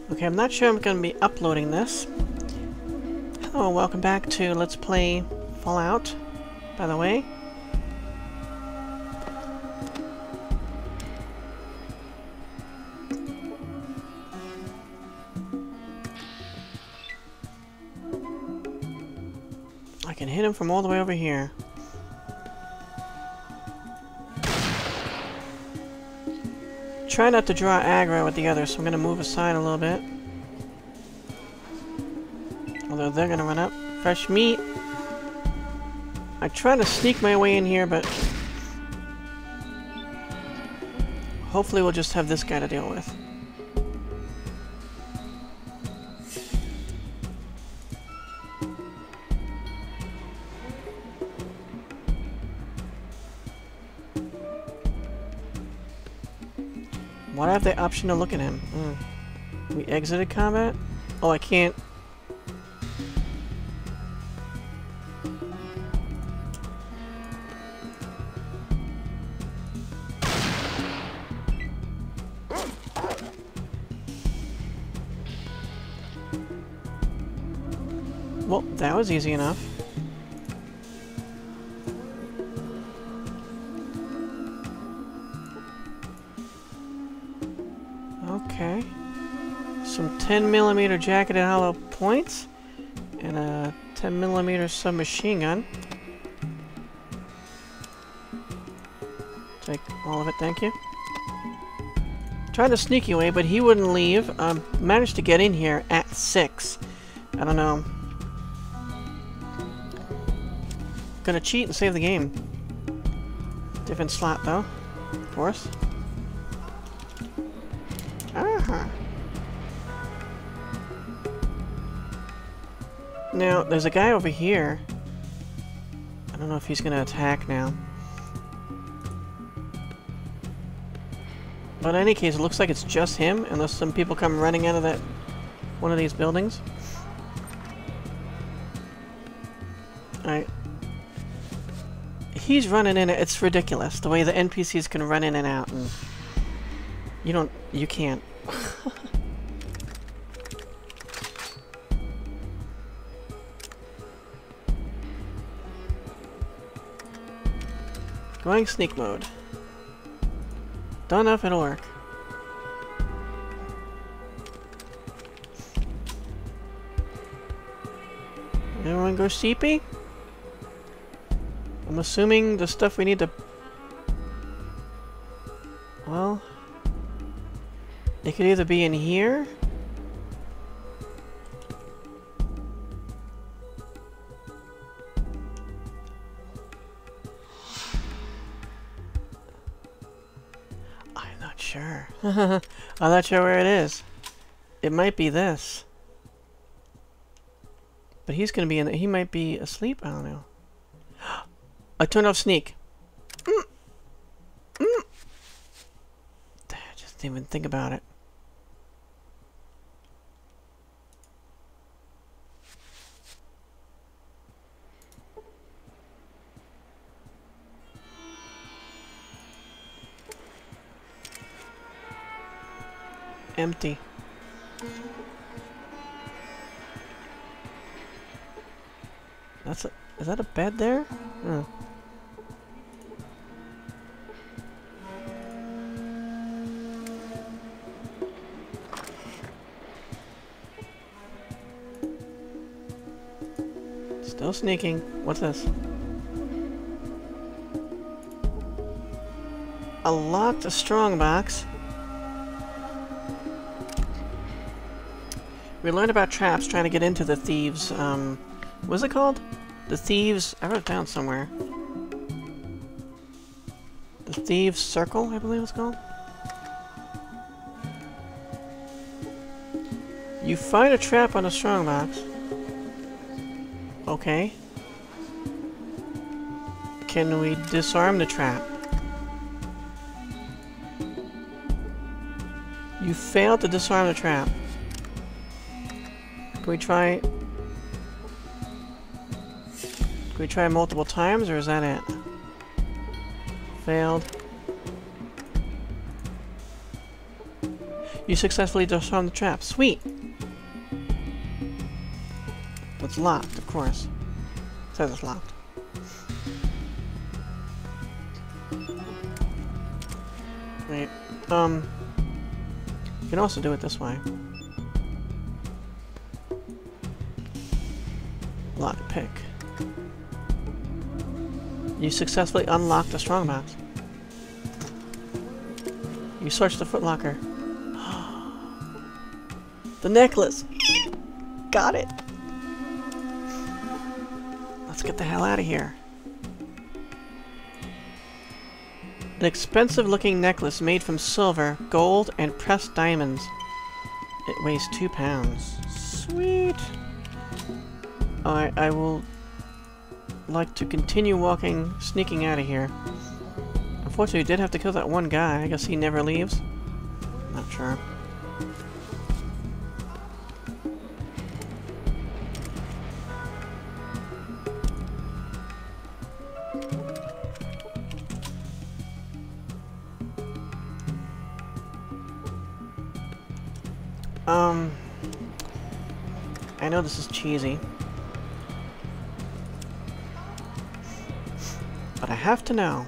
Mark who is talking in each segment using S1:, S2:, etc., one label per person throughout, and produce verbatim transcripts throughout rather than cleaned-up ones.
S1: Okay, I'm not sure I'm going to be uploading this. Hello, and welcome back to Let's Play Fallout, by the way. I can hit him from all the way over here. Try not to draw aggro with the others, so I'm going to move aside a little bit. Although they're going to run up. Fresh meat. I try to sneak my way in here, but hopefully we'll just have this guy to deal with. Why do I have the option to look at him? Mm. We exited combat? Oh, I can't. Well, that was easy enough. Okay. Some ten millimeter jacketed hollow points and a ten millimeter submachine gun. Take all of it, thank you. Tried to sneak away, but he wouldn't leave. Um, managed to get in here at six. I don't know. Gonna cheat and save the game. Different slot though, of course. Uh-huh. Now, there's a guy over here. I don't know if he's gonna attack now. But in any case, it looks like it's just him, unless some people come running out of that one of these buildings. Alright. He's running in it. It's ridiculous, the way the N P Cs can run in and out, and you don't, you can't. Going sneak mode. Don't know if it'll work. Everyone go sheepy? I'm assuming the stuff we need to... Well... It could either be in here... I'm not sure. I'm not sure where it is. It might be this. But he's gonna be in... He might be asleep? I don't know. I turned off sneak. Mm. Mm. I just didn't even think about it. Empty. That's a... Is that a bed there? Oh. Still sneaking. What's this? A locked strongbox. We learned about traps trying to get into the thieves, um... what's it called? The Thieves... I wrote it down somewhere. The Thieves Circle, I believe it's called. You find a trap on a strongbox. Okay. Can we disarm the trap? You failed to disarm the trap. Can we try... Can we try multiple times, or is that it? Failed. You successfully disarmed the trap. Sweet! It's locked, of course. It says it's locked. Wait. Um... You can also do it this way. Lock pick. You successfully unlocked the strongbox. You searched the footlocker. The necklace! Got it! Let's get the hell out of here. An expensive-looking necklace made from silver, gold, and pressed diamonds. It weighs two pounds. Sweet! I, I will like to continue walking, sneaking out of here. Unfortunately, we did have to kill that one guy. I guess he never leaves. Not sure. Um, I know this is cheesy, but I have to know.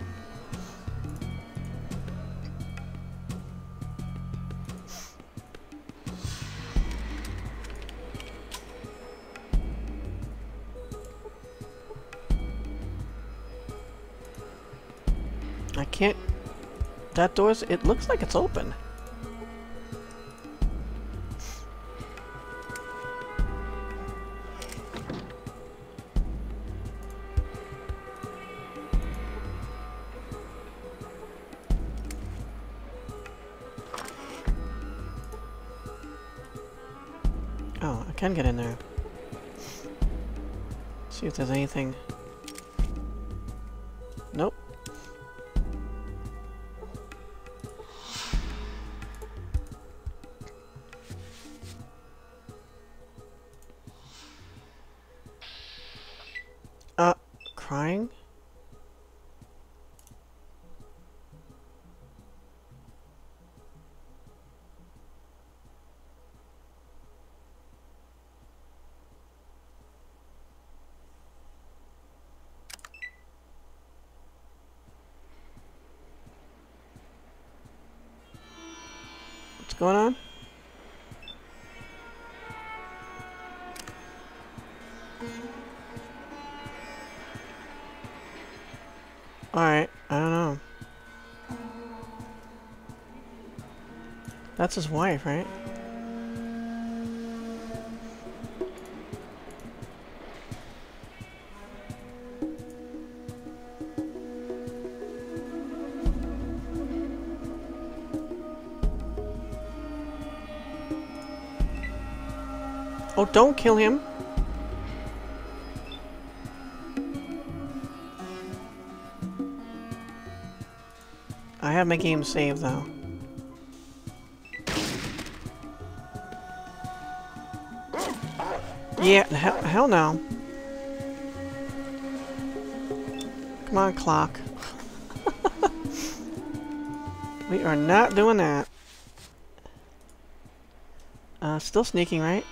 S1: I can't... That door's... It looks like it's open. Oh, I can get in there. See if there's anything. Nope. Uh, crying? What's going on? Alright, I don't know. That's his wife, right? Oh, don't kill him! I have my game saved, though. Yeah, hell, hell no. Come on, clock. We are not doing that. Uh, still sneaking, right?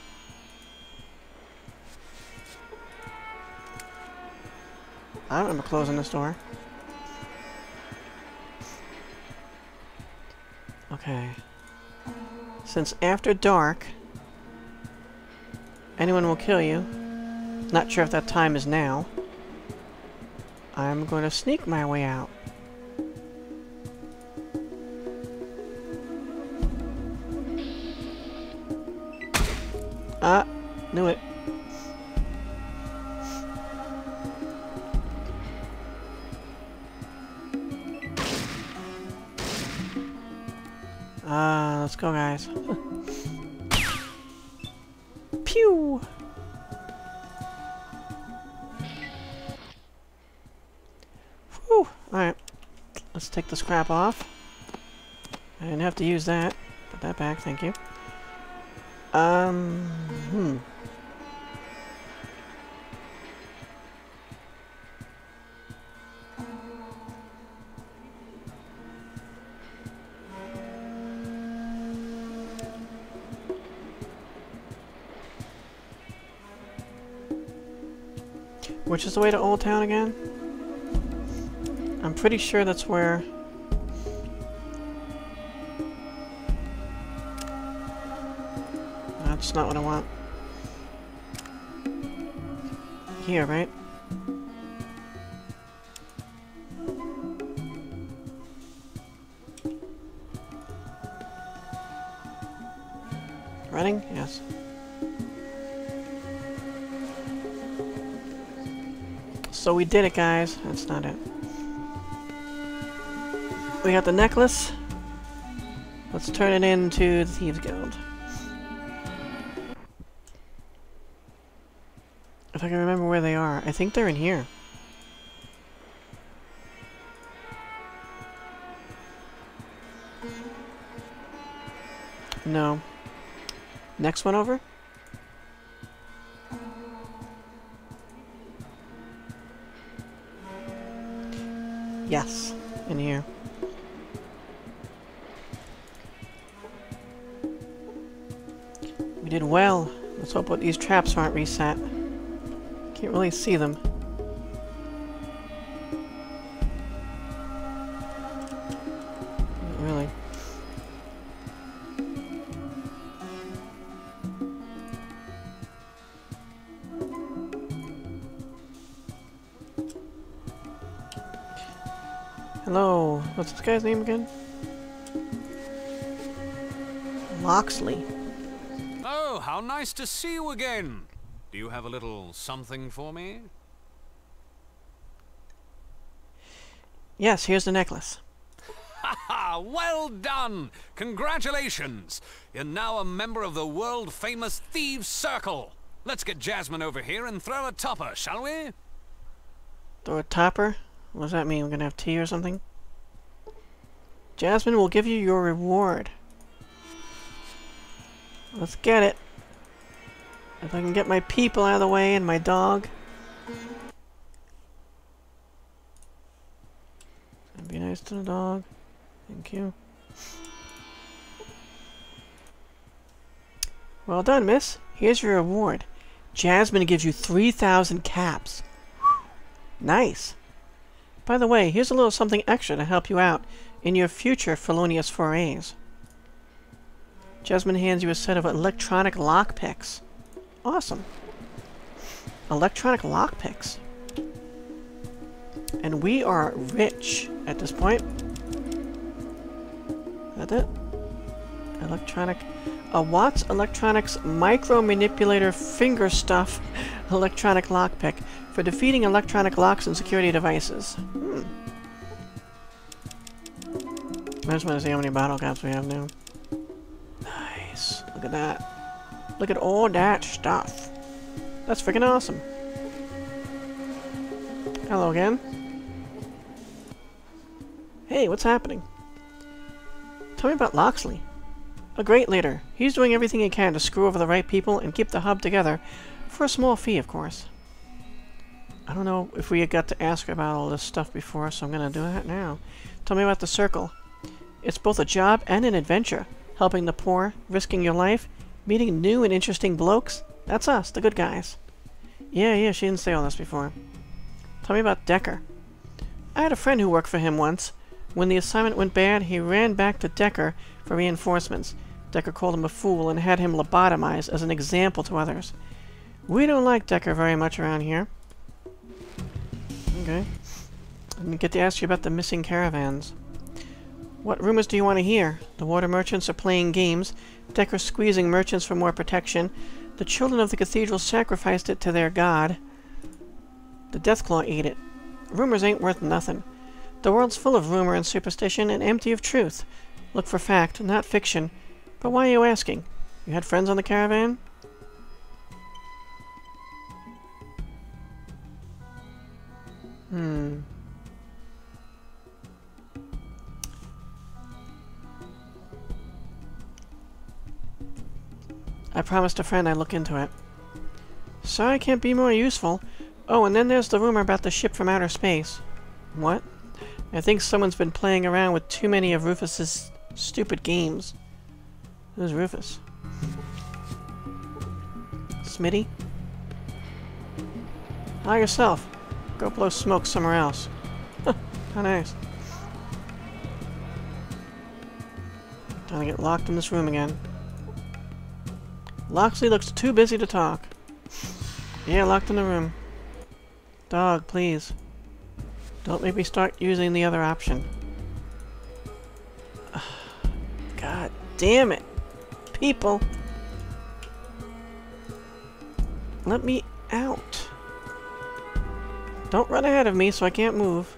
S1: I don't remember closing this door. Okay. Since after dark, anyone will kill you. Not sure if that time is now. I'm going to sneak my way out. Ah, knew it. Ah, uh, let's go, guys. Pew! Whew! Alright. Let's take this crap off. I didn't have to use that. Put that back, thank you. Um, hmm. Which is the way to Old Town again? I'm pretty sure that's where... That's not what I want. Here, right? Running? Yes. So we did it, guys. That's not it. We got the necklace. Let's turn it into the Thieves Guild. If I can remember where they are. I think they're in here. No. Next one over? Yes, in here. We did well. Let's hope that these traps aren't reset. Can't really see them. Not really. Hello. What's this guy's name again? Loxley.
S2: Oh, how nice to see you again. Do you have a little something for me?
S1: Yes, here's the necklace.
S2: Ha ha! Well done! Congratulations! You're now a member of the world-famous Thieves Circle. Let's get Jasmine over here and throw a topper, shall we?
S1: Throw a topper? What does that mean? We're gonna have tea or something? Jasmine will give you your reward. Let's get it. If I can get my people out of the way and my dog. And be nice to the dog. Thank you. Well done, miss. Here's your reward. Jasmine gives you three thousand caps. Nice. By the way, here's a little something extra to help you out in your future felonious forays. Jasmine hands you a set of electronic lockpicks. Awesome. Electronic lockpicks. And we are rich at this point. Is that it? Electronic... A Watts Electronics Micro Manipulator Finger Stuff Electronic Lockpick for defeating electronic locks and security devices. Hmm. I just want to see how many bottle caps we have now. Nice. Look at that. Look at all that stuff. That's freaking awesome. Hello again. Hey, what's happening? Tell me about Loxley. A great leader. He's doing everything he can to screw over the right people and keep the hub together, for a small fee, of course. I don't know if we had got to ask about all this stuff before, so I'm gonna do that now. Tell me about the Circle. It's both a job and an adventure. Helping the poor, risking your life, meeting new and interesting blokes. That's us, the good guys. Yeah, yeah, she didn't say all this before. Tell me about Decker. I had a friend who worked for him once. When the assignment went bad, he ran back to Decker for reinforcements. Decker called him a fool and had him lobotomized as an example to others. We don't like Decker very much around here. Okay. I didn't get to ask you about the missing caravans. What rumors do you want to hear? The water merchants are playing games. Decker squeezing merchants for more protection. The children of the cathedral sacrificed it to their god. The Deathclaw ate it. Rumors ain't worth nothing. The world's full of rumor and superstition and empty of truth. Look for fact, not fiction. But why are you asking? You had friends on the caravan? Hmm. I promised a friend I'd look into it. Sorry I can't be more useful. Oh, and then there's the rumor about the ship from outer space. What? I think someone's been playing around with too many of Rufus's stupid games. Who's Rufus? Smitty? Hi yourself. Go blow smoke somewhere else. How nice. Time to get locked in this room again. Loxley looks too busy to talk. Yeah, locked in the room. Dog, please. Don't make me start using the other option. God damn it. People. Let me out. Don't run ahead of me so I can't move.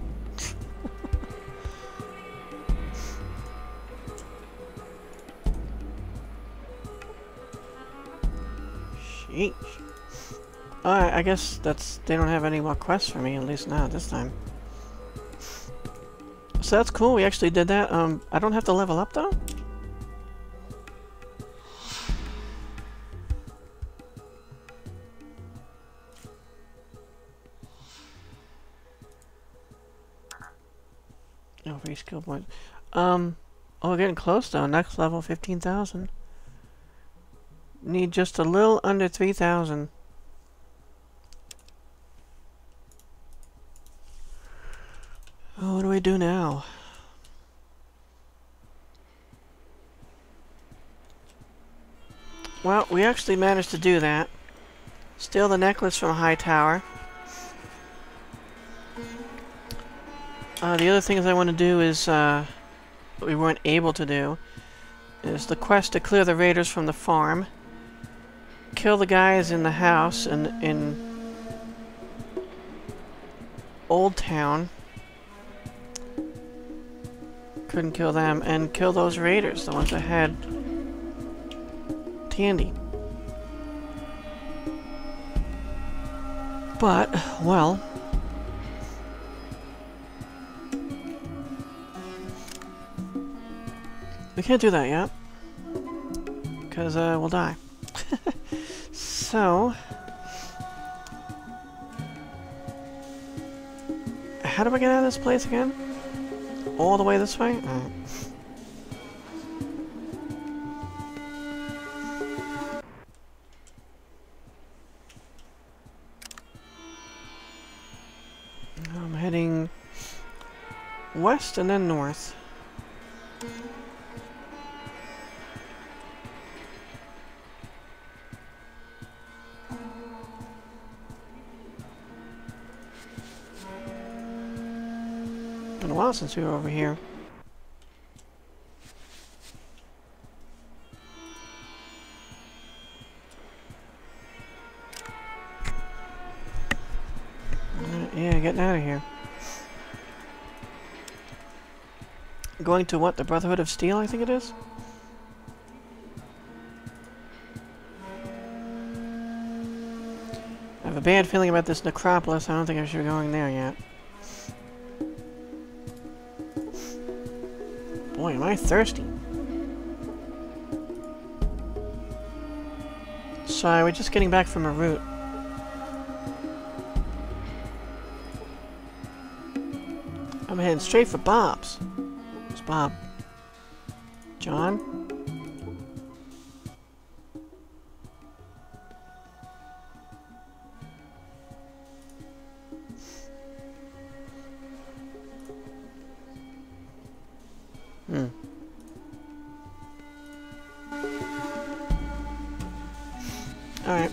S1: Sheesh. Alright, I guess that's... they don't have any more quests for me, at least not this time. So that's cool, we actually did that. Um, I don't have to level up, though? No, free skill points. Um, oh, we're getting close, though. Next level, fifteen thousand. Need just a little under three thousand. Oh, what do we do now? Well, we actually managed to do that. Steal the necklace from Hightower. Uh, the other things I want to do is, uh, we weren't able to do, is the quest to clear the raiders from the farm. Kill the guys in the house in, in Old Town. Couldn't kill them. And kill those raiders, the ones that had Tandy. But, well... we can't do that yet. Because, uh, we'll die. So... how do I get out of this place again? All the way this way? Alright. I'm heading west and then north. Been a while since we were over here. Uh, yeah, getting out of here. Going to what? The Brotherhood of Steel, I think it is? I have a bad feeling about this necropolis. I don't think I should be going there yet. Boy, am I thirsty. Sorry, we're just getting back from a route. I'm heading straight for Bob's. Where's Bob? John? Hmm. Alright.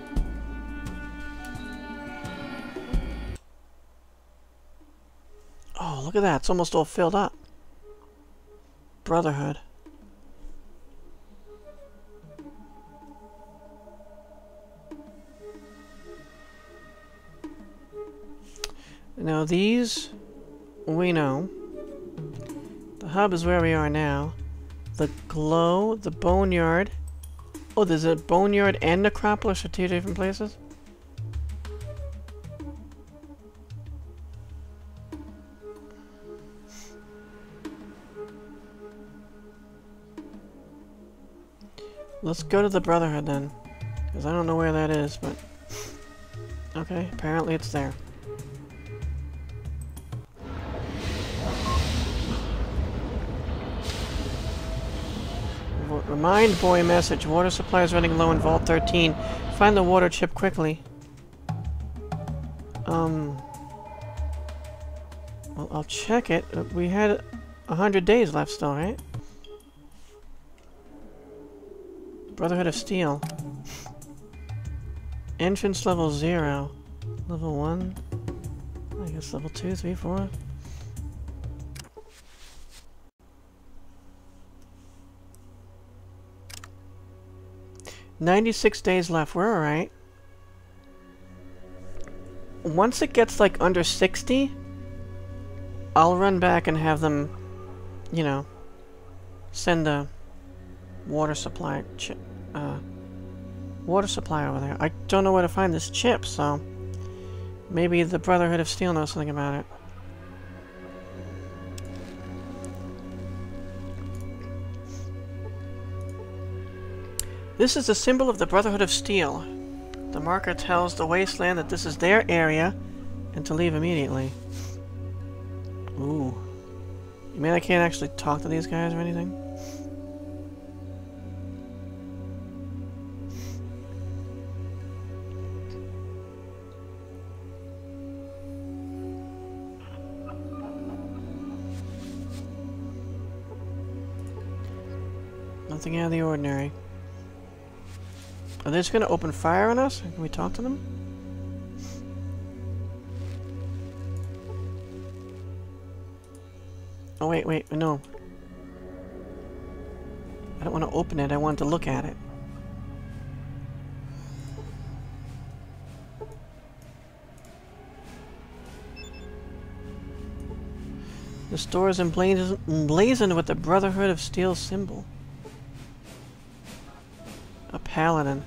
S1: Oh, look at that. It's almost all filled up. Brotherhood. Now these, we know. The hub is where we are now. The glow, the boneyard. Oh, there's a boneyard and necropolis are two different places? Let's go to the Brotherhood then. Because I don't know where that is, but... okay, apparently it's there. Remind boy message. Water supply is running low in Vault thirteen. Find the water chip quickly. Um... Well, I'll check it. Uh, We had a hundred days left still, right? Brotherhood of Steel. Entrance level zero. Level one. I guess level two, three, four. Ninety-six days left. We're alright. Once it gets like under sixty, I'll run back and have them, you know, send a water supply chip, uh, water supply over there. I don't know where to find this chip, so maybe the Brotherhood of Steel knows something about it. This is the symbol of the Brotherhood of Steel. The marker tells the Wasteland that this is their area and to leave immediately. Ooh. You mean I can't actually talk to these guys or anything? Nothing out of the ordinary. Are they just gonna open fire on us? Can we talk to them? Oh wait, wait, no. I don't want to open it, I want to look at it. The store is emblazoned, emblazoned with the Brotherhood of Steel symbol. A paladin.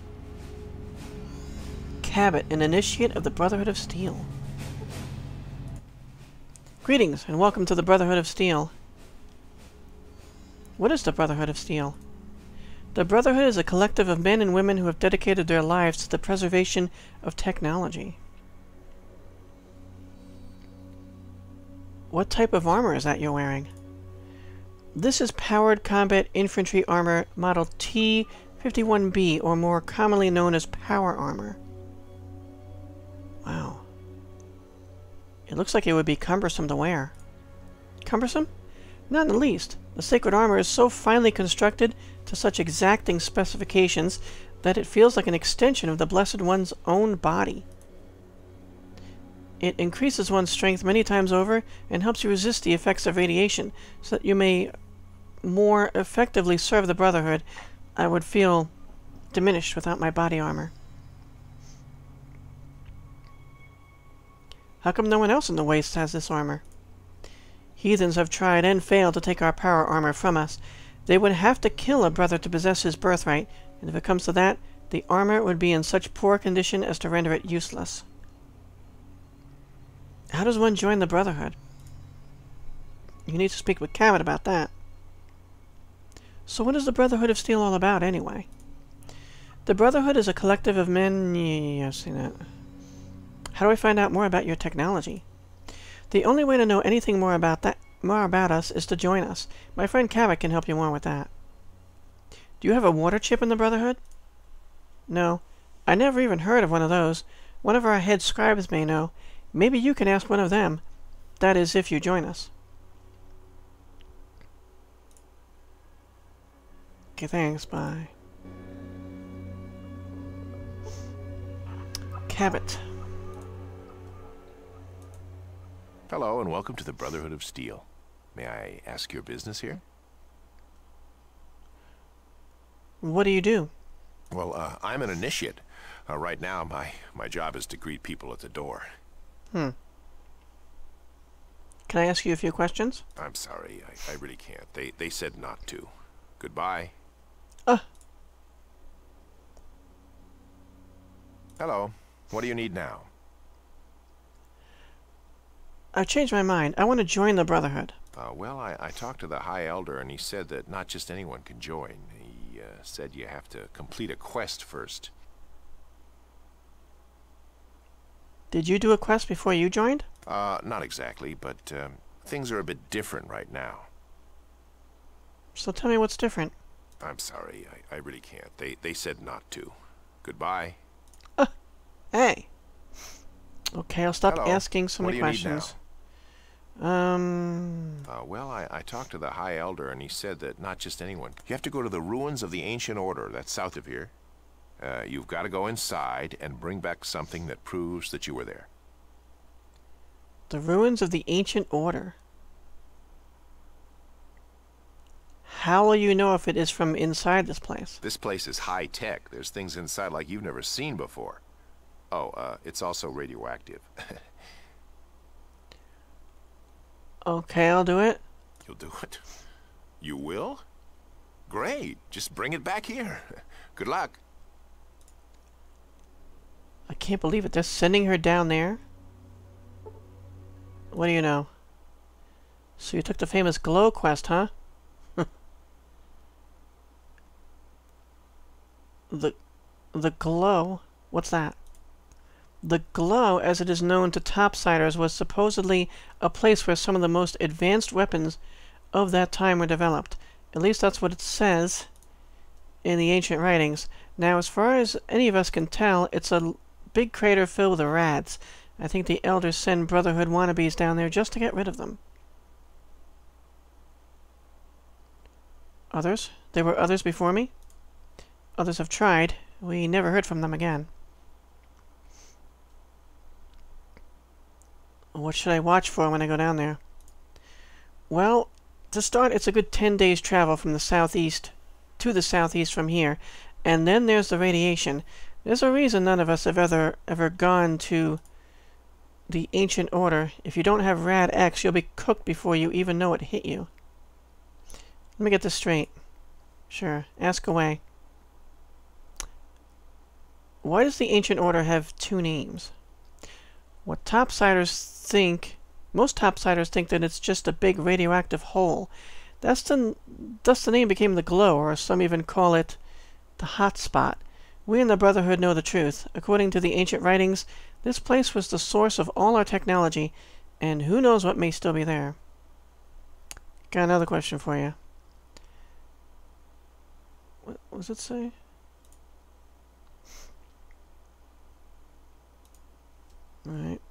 S1: Cabot, an initiate of the Brotherhood of Steel. Greetings, and welcome to the Brotherhood of Steel. What is the Brotherhood of Steel? The Brotherhood is a collective of men and women who have dedicated their lives to the preservation of technology. What type of armor is that you're wearing? This is powered combat infantry armor model T fifty-one B, or more commonly known as power armor. Wow. It looks like it would be cumbersome to wear. Cumbersome? Not in the least. The sacred armor is so finely constructed to such exacting specifications that it feels like an extension of the Blessed One's own body. It increases one's strength many times over and helps you resist the effects of radiation so that you may more effectively serve the Brotherhood. I would feel diminished without my body armor. How come no one else in the Waste has this armor? Heathens have tried and failed to take our power armor from us. They would have to kill a brother to possess his birthright, and if it comes to that, the armor would be in such poor condition as to render it useless. How does one join the Brotherhood? You need to speak with Cabot about that. So what is the Brotherhood of Steel all about, anyway? The Brotherhood is a collective of men... Yeah, I've seen that. How do I find out more about your technology? The only way to know anything more about that, more about us, is to join us. My friend Cabot can help you more with that. Do you have a water chip in the Brotherhood? No. I never even heard of one of those. One of our head scribes may know. Maybe you can ask one of them. That is, if you join us. Okay, thanks. Bye. Cabot.
S3: Hello, and welcome to the Brotherhood of Steel. May I ask your business here?
S1: What do you do?
S3: Well, uh, I'm an initiate. Uh, right now, my, my job is to greet people at the door.
S1: Hmm. Can I ask you a few questions?
S3: I'm sorry, I, I really can't. They, they said not to. Goodbye.
S1: Uh.
S3: Hello. What do you need now?
S1: I've changed my mind. I want to join the Brotherhood.
S3: Uh, well, I, I talked to the High Elder, and he said that not just anyone can join. He uh, said you have to complete a quest first.
S1: Did you do a quest before you joined?
S3: Uh, not exactly, but um, things are a bit different right now.
S1: So tell me what's different.
S3: I'm sorry, I, I really can't. They, they said not to. Goodbye.
S1: Uh, hey. Okay, I'll stop
S3: Hello.
S1: asking so
S3: What
S1: many
S3: do you need
S1: questions. Um...
S3: Uh, well, I, I talked to the High Elder, and he said that not just anyone. You have to go to the ruins of the Ancient Order, that's south of here. Uh, you've got to go inside and bring back something that proves that you were there.
S1: The ruins of the Ancient Order. How will you know if it is from inside this place?
S3: This place is high-tech. There's things inside like you've never seen before. Oh, uh, it's also radioactive.
S1: Okay, I'll do it.
S3: You'll do it? You will? Great. Just bring it back here. Good luck.
S1: I can't believe it. They're sending her down there? What do you know? So you took the famous glow quest, huh? the... The glow? What's that? The glow, as it is known to topsiders, was supposedly a place where some of the most advanced weapons of that time were developed. At least that's what it says in the ancient writings. Now, as far as any of us can tell, it's a big crater filled with rats. I think the elders send Brotherhood wannabes down there just to get rid of them. Others? There were others before me? Others have tried. We never heard from them again. What should I watch for when I go down there? Well, to start, it's a good ten days travel from the southeast to the southeast from here, and then there's the radiation. There's a reason none of us have ever ever gone to the Ancient Order. If you don't have Rad X, you'll be cooked before you even know it hit you. Let me get this straight. Sure, ask away. Why does the Ancient Order have two names? What topsiders think, most topsiders think that it's just a big radioactive hole. That's the, thus the name became the Glow, or some even call it the Hot Spot. We in the Brotherhood know the truth. According to the ancient writings, this place was the source of all our technology, and who knows what may still be there. Got another question for you. What, what does it say? Alright.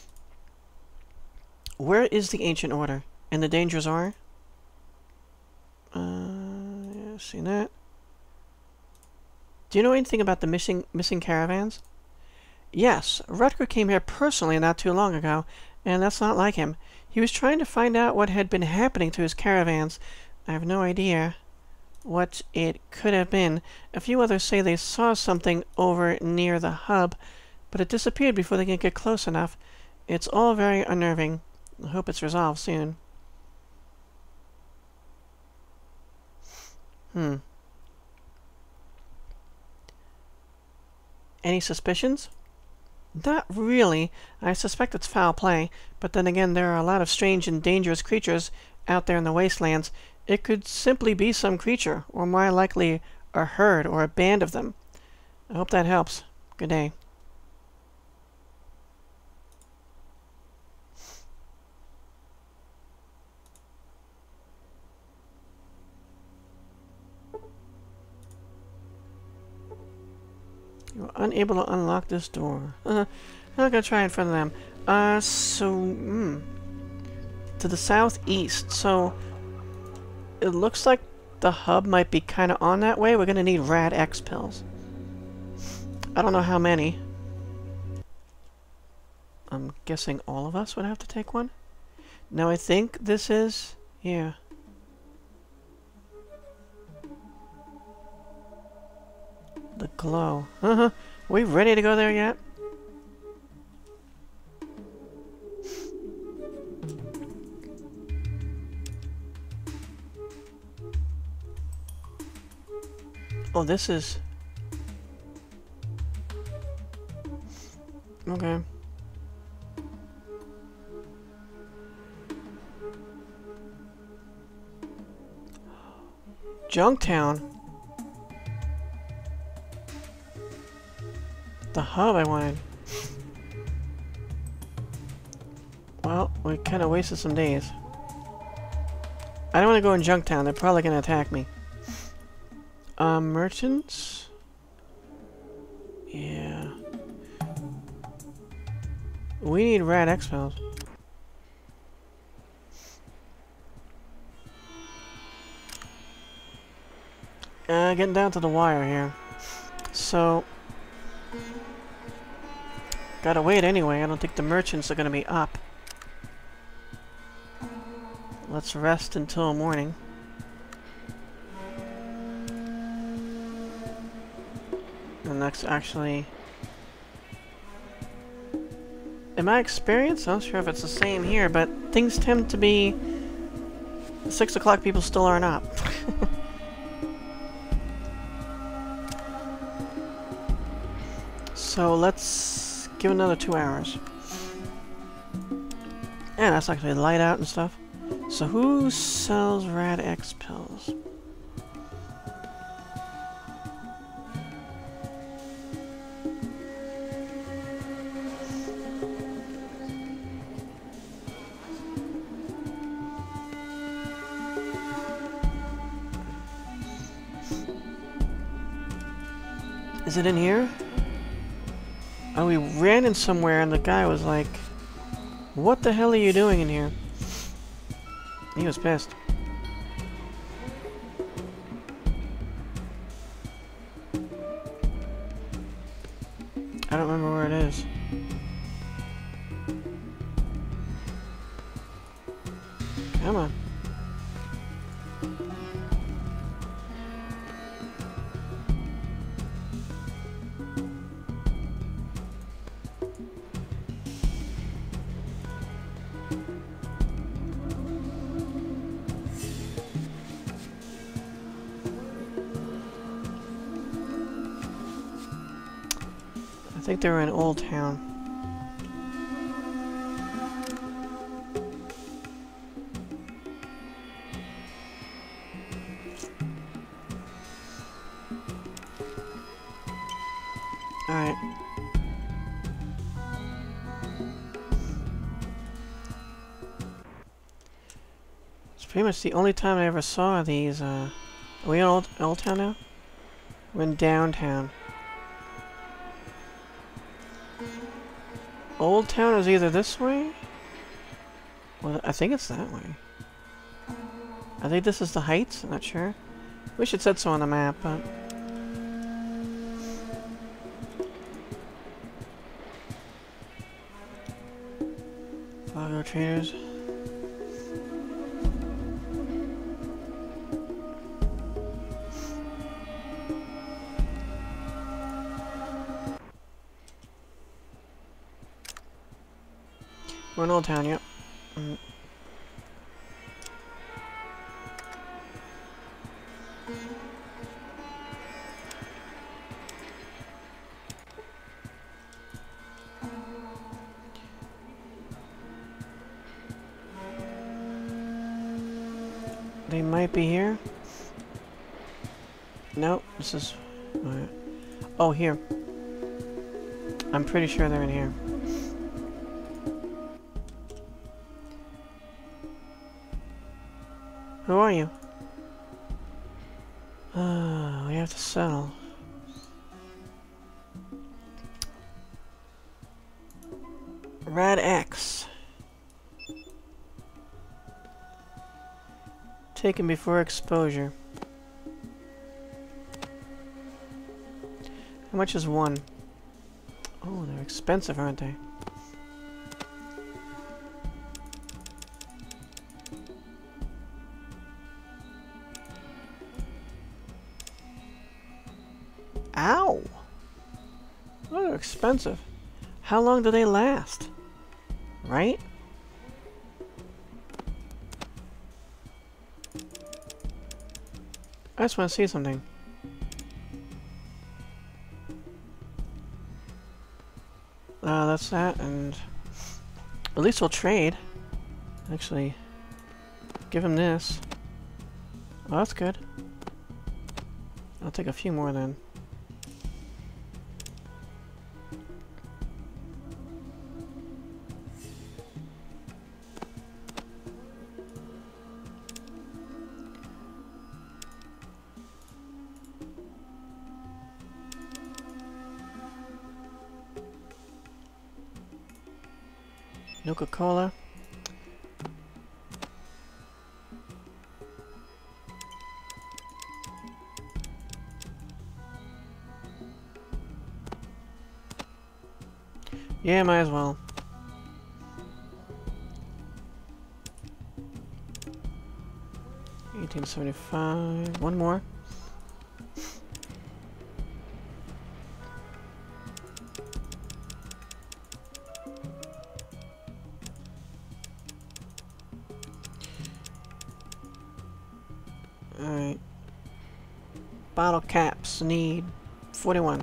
S1: Where is the Ancient Order? And the dangers are? Uh, yeah, seen that. Do you know anything about the missing missing caravans? Yes, Rutger came here personally not too long ago, and that's not like him. He was trying to find out what had been happening to his caravans. I have no idea what it could have been. A few others say they saw something over near the hub, but it disappeared before they could get close enough. It's all very unnerving. I hope it's resolved soon. Hmm. Any suspicions? Not really. I suspect it's foul play, but then again there are a lot of strange and dangerous creatures out there in the wastelands. It could simply be some creature, or more likely a herd or a band of them. I hope that helps. Good day. You are unable to unlock this door. Uh, I'm not gonna try in front of them. Uh, so, hmm. To the southeast. So, it looks like the hub might be kind of on that way. We're gonna need Rad X pills. I don't know how many. I'm guessing all of us would have to take one. Now, I think this is... yeah. The glow. Uh-huh. We ready to go there yet? Oh, this is... okay. Junktown. The hub I wanted. Well, we kind of wasted some days. I don't want to go in Junktown. They're probably going to attack me. Uh, merchants? Yeah. We need rad X pills. Uh, getting down to the wire here. So, gotta wait anyway. I don't think the merchants are gonna be up. Let's rest until morning. And that's actually... In my experience, I'm not sure if it's the same here, but things tend to be... six o'clock people still aren't up. So let's give it another two hours. And that's actually light out and stuff. So who sells rad X pills? Is it in here? Oh, we ran in somewhere and the guy was like, "What the hell are you doing in here?" He was pissed. I don't remember where it is. Come on. I think they were in Old Town. Alright. It's pretty much the only time I ever saw these, uh... Are we in Old, Old Town now? We're in Downtown. Old Town is either this way? Well, I think it's that way. I think this is the Heights, I'm not sure. Wish it said so on the map, but... Fargo Traders. We're in Old Town, yep. Mm. They might be here. No, this is... Uh, oh, here. I'm pretty sure they're in here. Who are you? Uh, we have to settle. Rad X. Taken before exposure. How much is one? Oh, they're expensive, aren't they? Ow! Oh, they're expensive. How long do they last? Right? I just want to see something. Uh, that's that, and at least we'll trade. Actually, give him this. Oh, that's good. I'll take a few more then. Coca-Cola. Yeah, might as well. eighteen seventy-five. One more. Alright. Bottle caps need forty-one.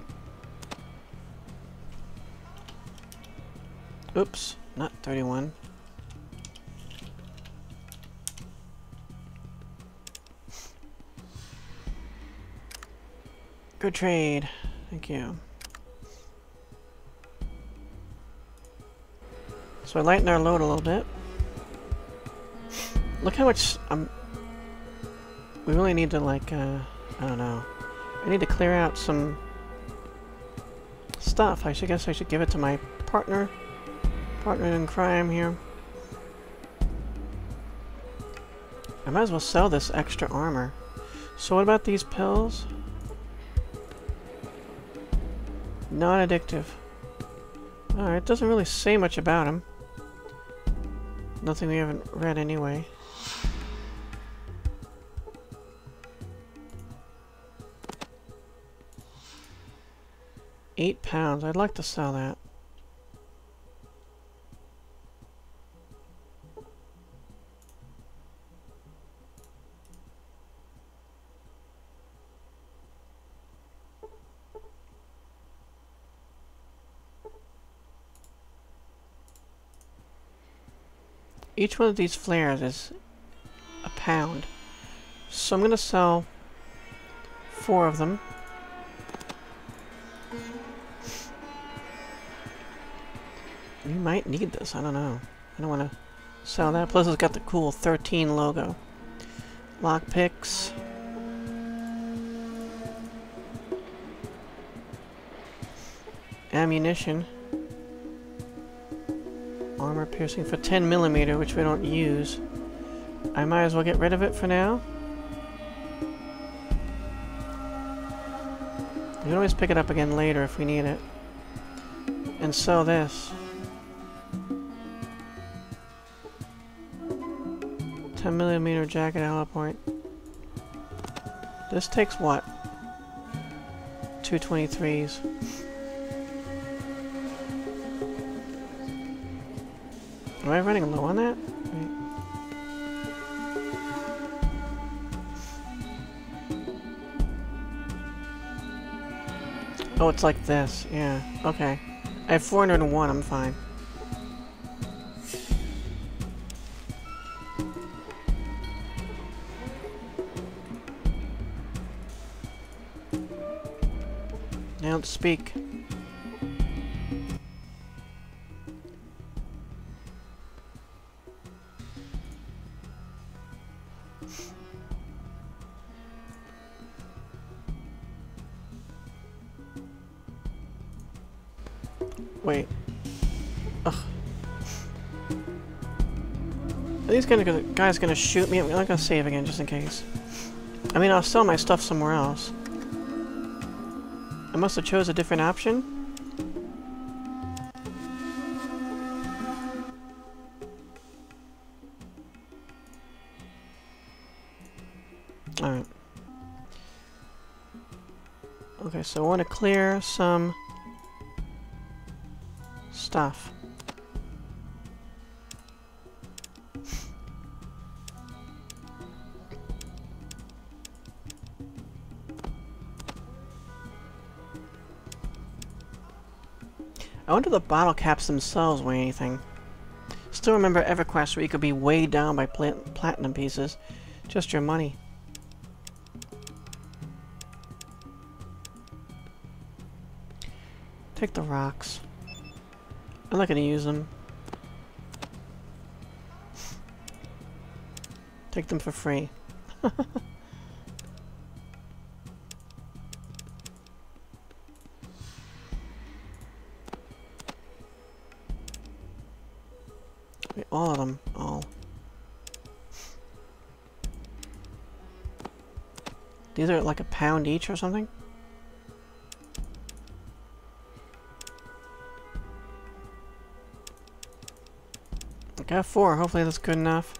S1: Oops, not thirty-one. Good trade. Thank you. So I lighten our load a little bit. Look how much I'm... We really need to, like, uh... I don't know. I need to clear out some... stuff. I should guess I should give it to my partner. Partner in crime here. I might as well sell this extra armor. So what about these pills? Non-addictive. Alright, it doesn't really say much about them. Nothing we haven't read anyway. Eight pounds. I'd like to sell that. Each one of these flares is a pound. So I'm going to sell four of them. You might need this, I don't know. I don't want to sell that. Plus it's got the cool thirteen logo. Lockpicks. Ammunition. Armor piercing for ten millimeter, which we don't use. I might as well get rid of it for now. We can always pick it up again later if we need it. And sell this. ten millimeter jacket hollow point. This takes what? two twenty-threes. Am I running low on that? Wait. Oh, it's like this. Yeah. Okay. I have four hundred and one. I'm fine. Now don't speak. Wait. Ugh. Are these gonna, guys gonna shoot me? I'm not gonna save again, just in case. I mean, I'll sell my stuff somewhere else. I must have chose a different option. Alright. Okay, so I want to clear some stuff. I wonder if the bottle caps themselves weigh anything. Still remember EverQuest where you could be weighed down by plat platinum pieces. Just your money. Take the rocks. I'm not gonna use them. Take them for free. all of them. All. These are like a pound each or something? I got four. Hopefully that's good enough.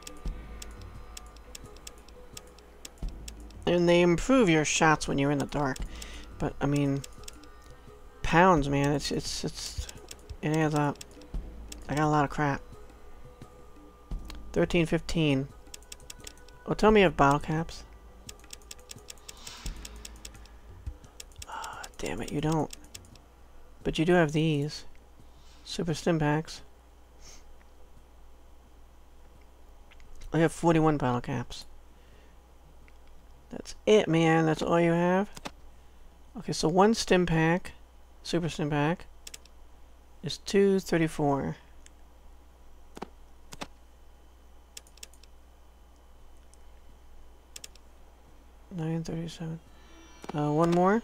S1: And they improve your shots when you're in the dark. But, I mean... Pounds, man. It's, it's, it's... It adds up. I got a lot of crap. thirteen, fifteen. Oh, tell me you have bottle caps. Oh, damn it, you don't. But you do have these. Super stim packs. I have forty-one bottle caps. That's it, man. That's all you have? Okay, so one stim pack, super stim pack, is two thirty-four. nine thirty-seven. Uh, one more.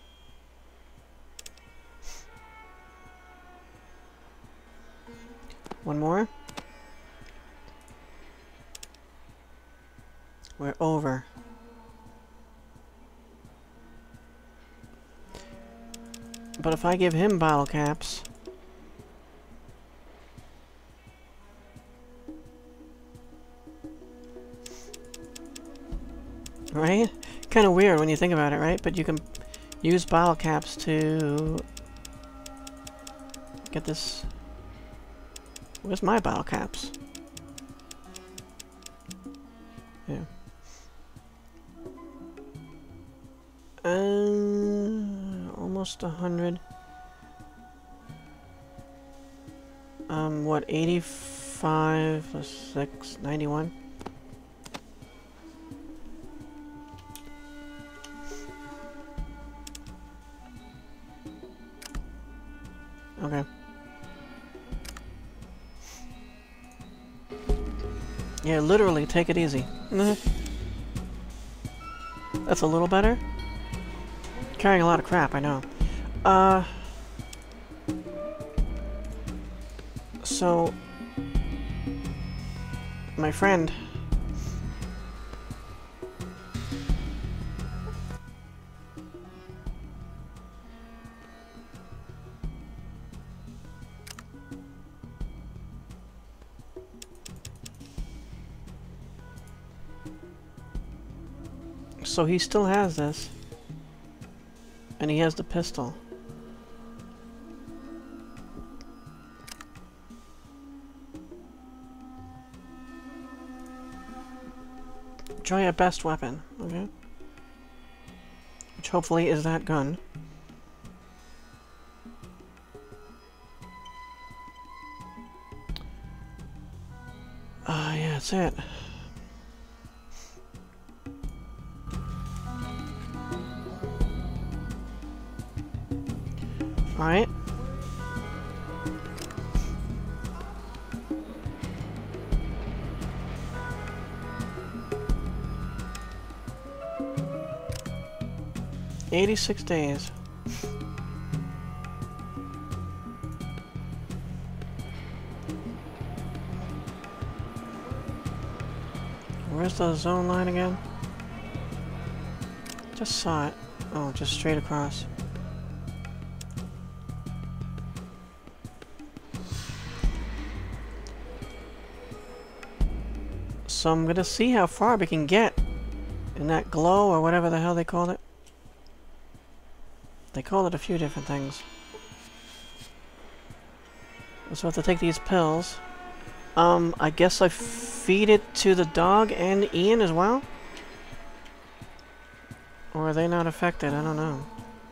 S1: One more. We're over. But if I give him bottle caps... Right? Kind of weird when you think about it, right? But you can use bottle caps to... get this... Where's my bottle caps? Yeah. Uh, almost a hundred. Um, what, eighty-five plus six, ninety-one? Okay. Yeah, literally, take it easy. That's a little better. Carrying a lot of crap, I know. Uh... So... My friend... So he still has this. And he has the pistol. Try your best weapon, okay? Which hopefully is that gun. Ah, uh, yeah, that's it. Alright. Eighty-six days. Where's the zone line again? Just saw it. Oh, just straight across. So I'm gonna see how far we can get in that glow or whatever the hell they called it. They called it a few different things. So I have to take these pills. Um, I guess I feed it to the dog and Ian as well? Or are they not affected? I don't know.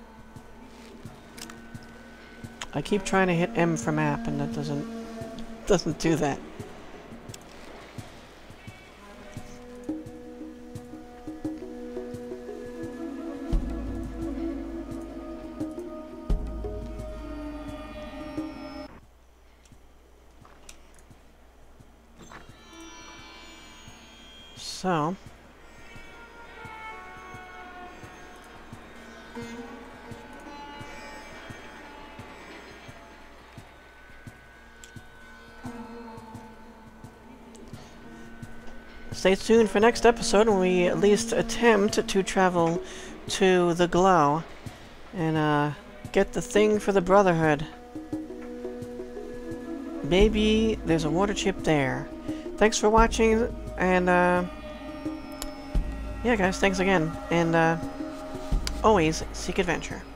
S1: I keep trying to hit M for map and that doesn't doesn't do that. So, stay tuned for next episode when we at least attempt to travel to the Glow and uh, get the thing for the Brotherhood. Maybe there's a water chip there. Thanks for watching, and uh, yeah guys, thanks again, and uh, always seek adventure.